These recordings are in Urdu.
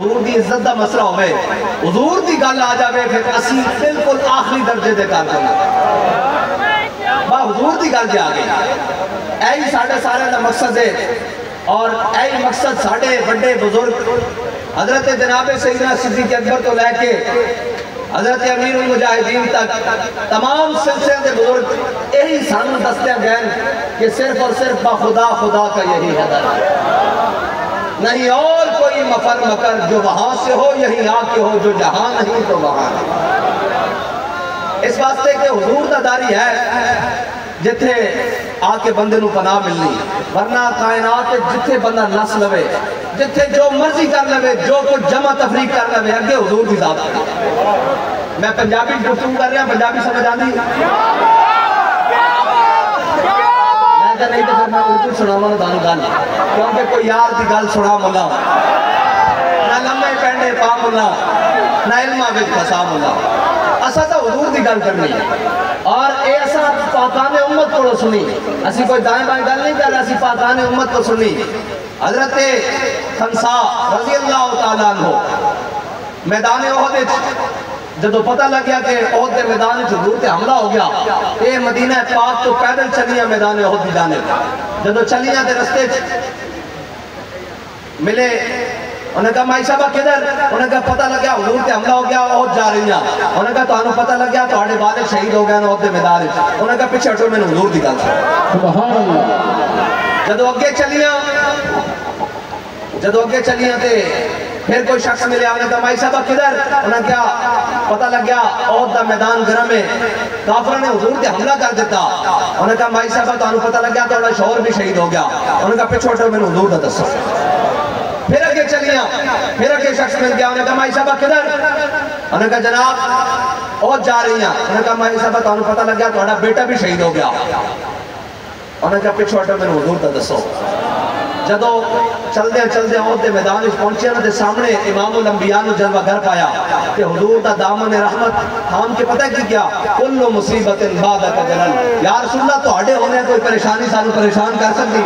حضور دی عزت دا مسئلہ ہوئے، حضور دی گل آ جاوے پھر اسی بالکل آخری درجے دے کار کرنا با حضور دی گل جا گئی ایہی ساڑھے سارے دا مقصد ہے اور ایہی مقصد ساڑھے بڑے بزرگ حضرت جناب سیدنا صدیق اکبر تو لے کے حضرت امیر المجاہدین تک تمام سلسلے دے بزرگ یہی سانو دستے گئے کہ صرف اور صرف با خدا خدا کا یہی حضر ہے، نہیں اور کوئی مفر مکر جو وہاں سے ہو یہی آ کے ہو، جو جہاں نہیں تو وہاں نہیں۔ اس واسطے کہ حضور دا داری ہے جتھے آ کے بندے نو پناہ ملنی، ورنہ کائنات جتھے بندہ نس لوے، جتھے جو مرضی کر لوے، جو کچھ جمع تفریق کر لوے، اگے حضور دی ذات ہے۔ میں پنجابی گفتگو کر رہا ہوں، پنجابی سمجھ آندی؟ میں نہیں تو پھر میں اردو سناواں تانوں گل، کیونکہ کوئی یار دی گل سنا ملا، نہ لمے پینڈے پا ملا، نہ علمہ وچ پھسا ملا۔ اسا تا حضور دی گل کرنی اور اے اسا پاکان امت کو سنی، اسی کوئی دائیں بائیں گل نہیں کر رہا، اسی پاکان امت کو سنی۔ حضرت خنسا رضی اللہ تعالیٰ عنہ میدان احد جدو پتہ لگ گیا کہ احد کے میدان حضور تے حملہ ہو گیا، اے مدینہ پاک تو پیدل چلیاں میدان احد دی جانب، جدو چلیاں تے رستے ملے، انہوں نے کہا مائی صاحبہ کدھر؟ انہوں نے کہا پتہ لگیا حضور تے حملہ ہو گیا احد جا رہی ہیں، انہوں نے کہا تو انہوں پتہ لگیا تو آڑے والد شہید ہو گیا احد دے میدان، انہوں نے کہا پیچھے ہٹو میں نے حضور دی گل سبحان اللہ۔ جدو اگے چلیاں تے پھر کوئی شخص ملے، انہوں نے کہا مائی صاحبہ کدھر؟ انہوں نے کہا پتہ لگیا احد دا میدان گرم ہے، کافروں نے حضور تے حملہ کر دیتا، انہوں نے کہا مائی صاحبہ تو انہوں پتہ لگیا تو انہوں شوہر بھی شہید ہو گیا، انہوں نے کہا پیچھے ہٹو میں نے حضور دا دسو۔ پھر اگے چلیاں، پھر اگے شخص مل گیا، انہوں نے کہا مائی صاحبہ کدھر؟ انہوں نے کہا جناب احد جا رہی ہیں، انہوں نے کہا مائی صاحبہ تو انہوں پتہ لگیا تو بیٹا بھی شہید ہو گیا، انہوں نے کہا پیچھے ہٹو میں نے حضور دا دسو۔ جدو چل دے احد دے میدان اس پہنچے نا دے سامنے امام الانبیاء نو جلوہ گر پایا کہ حضور دا دامن رحمت تھام کے پتہ کی کیا کل مصیبت بعد جلل، یا رسول اللہ تو ہڈے ہونے کوئی پریشانی سانو پریشان کر سکتی؟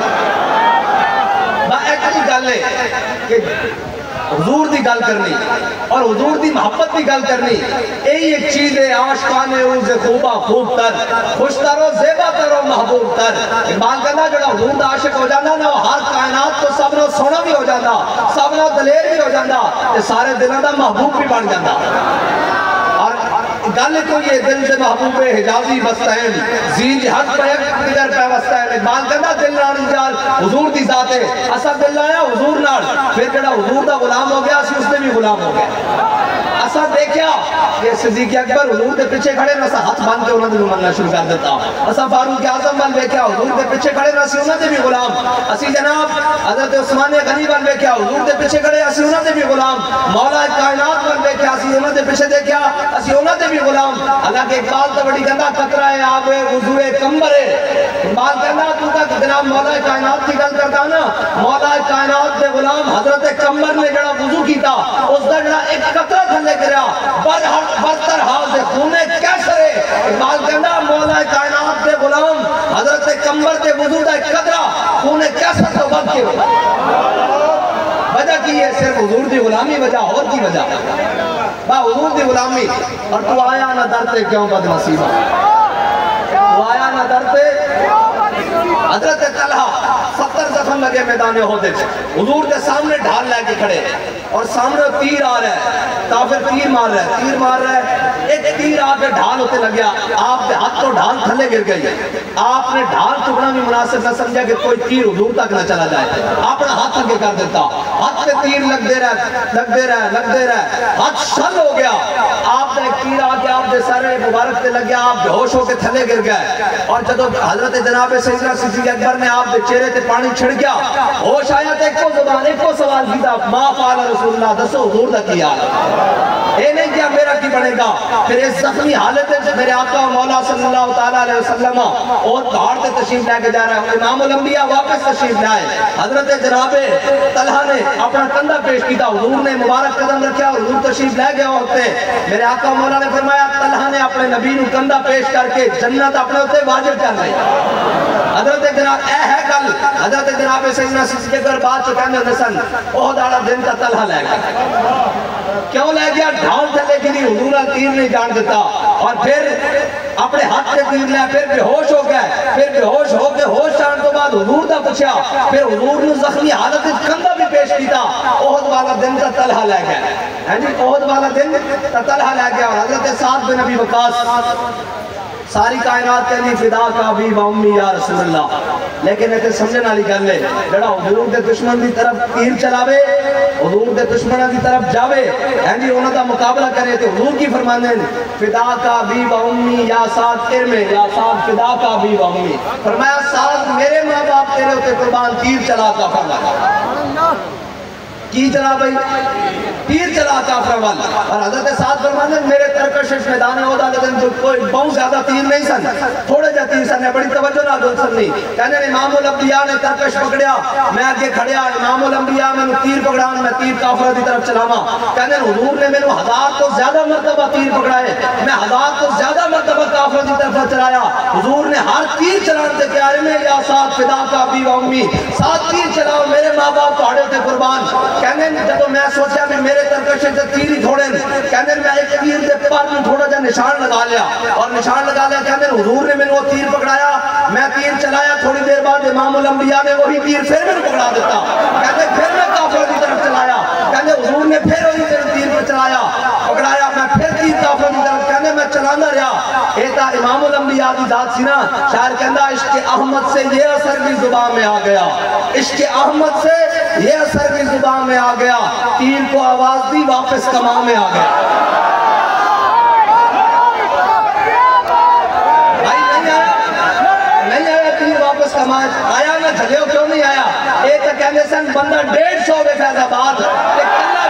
با ایک ہی گل ہے کہ حضور دی گل کرنی اور حضور دی محبت دی گل کرنی، یہی ایک چیز ہے عاشقان عروض خوبہ خوب تر، خوش تر و زیبہ تر و محبوب تر۔ اقبال کہنا جڑا حضور دا عاشق ہو جانا نا ہر کائنات تو سب نو سونا بھی ہو جانا، سب نو دلیر بھی ہو جانا، سارے دلوں دا محبوب بھی بن جانا۔ اور گل تو یہ دل سے محبوب حجازی بستین زین حق پیک دیگر پہ بستین۔ اقبال کہنا دل نال انجال حضور دی ذات ہے، اسا دل آیا حضور نال، پھر جڑا حضور دا غلام ہو گیا اسی اس نے بھی غلام ہو گیا۔ اسا دیکھیا کہ صدیق اکبر حضور دے پیچھے کھڑے نہ سا ہاتھ باندھ کے انہوں نے مننا شروع کر دیتا، اسا فاروق اعظم وال دیکھیا حضور دے پیچھے کھڑے نہ سی انہوں نے بھی غلام، اسی جناب حضرت عثمان غنی وال دیکھیا حضور دے پیچھے کھڑے اسی انہوں نے بھی غلام، مولا کائنات وال دیکھیا اسی انہوں نے پیچھے دیکھیا اسی انہوں نے بھی غلام۔ حالانکہ اقبال تو بڑی گندہ قطرہ ہے آبے وضوء کمبر ہے، اقبال کہنا تو کا جناب مولا کائنات کی گل کرتا نا، مولا کائنات دے غلام حضرت کمبر نے جڑا وضو کیتا اس دا جڑا ایک قطرہ تھلے گریا برتر حاضر خونے کیسرے، اقبال کہنا مولا کائنات دے غلام حضرت کمبر دے وضو دا ایک قطرہ خونے کیسر تو بد کے وجہ کی ہے صرف حضور دی غلامی وجہ اور کی وجہ با حضور دی غلامی۔ اور تو آیا نہ درتے کیوں بد نصیبہ، تو آیا نہ درتے۔ حضرت طلحہ 70 زخم لگے میدان احد، حضور کے سامنے ڈھال لے کے کھڑے اور سامنے تیر آ رہا ہے، کافر تیر مار رہا ہے، ایک تیر آ کے ڈھال ہوتے لگیا، آپ کے ہاتھ تو ڈھال تھلے گر گئی، آپ نے ڈھال ٹکڑا بھی مناسب نہ سمجھا کہ کوئی تیر حضور تک نہ چلا جائے، اپنا ہاتھ آگے کر دیتا، ہاتھ پہ تیر لگ دے رہا ہے، ہاتھ شل ہو گیا، آپ نے ایک تیر آ کے آپ دے سر مبارک تے لگ گیا، آپ بے ہوش ہو کے تھلے گر گئے، اور جدو حضرت جناب سیدنا صدیق اکبر نے آپ دے چہرے تے پانی چھڑ گیا، ہوش آیا تے ایک کو زبان ایک کو سوال کیتا، ما فعل رسول اللہ دسو حضور دا کیا اے نہیں کیا میرا کی بنے گا. پھر اس زخمی حالت ہے میرے آقا و مولا صلی اللہ تعالیٰ علیہ وسلم اور دھاڑ سے تشریف لے کے جا رہا ہے. امام الانبیاء واپس تشریف لائے. حضرت جناب طلحہ نے اپنا کندھا پیش کیا, حضور نے مبارک قدم رکھا اور حضور تشریف لے گئے ہوتے. میرے آقا و مولا نے فرمایا طلحہ نے اپنے نبی نو کندھا پیش کر کے جنت اپنے ہوتے واجب کر رہی. حضرت جناب اے ہے کل حضرت جناب سیدنا صدیق اکبر بات چکانے نسن بہت آڑا دن کا طلحہ لے گیا. کیوں لے گیا؟ ڈھال چلے کی نہیں, حضور تیر نہیں جان دیتا. اور پھر اپنے ہاتھ سے تیر لیا, پھر بے ہوش ہو گئے. پھر بے ہوش ہو کے ہوش آن تو بعد حضور دا پوچھا, پھر حضور نے زخمی حالت کندھا بھی پیش کیتا. احد والا دن کا طلحہ لے گیا. ہاں جی, احد والا دن کا طلحہ لے گیا. اور حضرت سعد بن ابی وقاص ساری کائنات کہنی فدا کا بھی و امی یا رسول اللہ. لیکن ایک سمجھنے والی گل ہے, جڑا حضور دے دشمن دی طرف تیر چلاوے, حضور دے دشمنوں دی طرف جاوے, ہیں جی انہوں دا مقابلہ کرے تو حضور کی فرمانے ہیں فدا کا بھی و امی یا سعد ارمے یا سعد فدا کا بھی و امی. فرمایا سعد میرے ماں باپ تیرے ہوتے قربان تیر چلا کا فرمایا. کی چلا بھئی؟ تیر چلا کافر والا. اور حضرت سعد فرمانے میرے ترکشش میدان عہدہ لیکن جو کوئی بہت زیادہ تیر نہیں سن, تھوڑے جا تیر سن, بڑی توجہ نہ دل سننی. کہنے امام الانبیاء نے ترکش پکڑیا, میں آگے کھڑیا, امام الانبیاء میں تیر پکڑان, میں تیر کافرہ دی طرف چلاما. کہنے حضور نے میں 1000 تو زیادہ مرتبہ تیر پکڑائے, میں 1000 تو زیادہ مرتبہ کافرہ دی طرف چلایا. حضور نے ہر تیر چلان سے کہا میں یا سعد فدا کا بھی و امی, سعد تیر چلاؤ میرے ماں باپ توڑے تھے قربان. کہنے جب میں سوچا کہ میرے ترکشے سے تیر ہی تھوڑے نے, کہنے میں ایک تیر سے پر میں تھوڑا جا نشان لگا لیا, اور نشان لگا لیا. کہنے حضور نے میں وہ تیر پکڑایا, میں تیر چلایا, تھوڑی دیر بعد امام الانبیاء نے وہی تیر پھر میں پکڑا دیتا. کہنے پھر میں کافروں کی طرف چلایا, کہنے حضور نے پھر وہی تیر پر چلایا پکڑایا, میں پھر تیر کافروں کی طرف, کہنے میں چلانا رہا. ایتا امام الانبیاء دی ذات سی نا, شاعر کہندا عشق احمد سے یہ اثر بھی زبان میں آ گیا, عشق احمد سے یہ اثر بھی زبان میں آ گیا, تیر کو آواز دی واپس کماں میں آ گیا. بھائی نہیں آیا تیر واپس کماں آیا, نہ جھلیو کیوں نہیں آیا. ایک کہنے سن بندہ 150 بے فیض آباد,